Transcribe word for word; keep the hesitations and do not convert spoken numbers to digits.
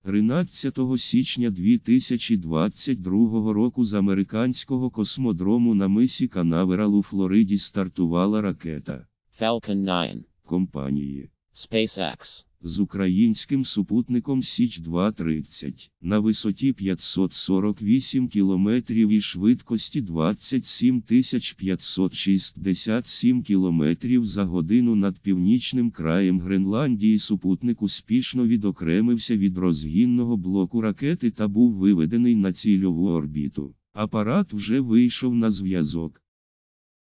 тринадцятого січня дві тисячі двадцять другого року з американського космодрому на мисі Канаверал у Флориді стартувала ракета Falcon nine компанії SpaceX з українським супутником Січ два тридцять на висоті п'ятсот сорок вісім кілометрів і швидкості двадцять сім тисяч п'ятсот шістдесят сім кілометрів за годину над північним краєм Гренландії. Супутник успішно відокремився від розгінного блоку ракети та був виведений на цільову орбіту. Апарат вже вийшов на зв'язок.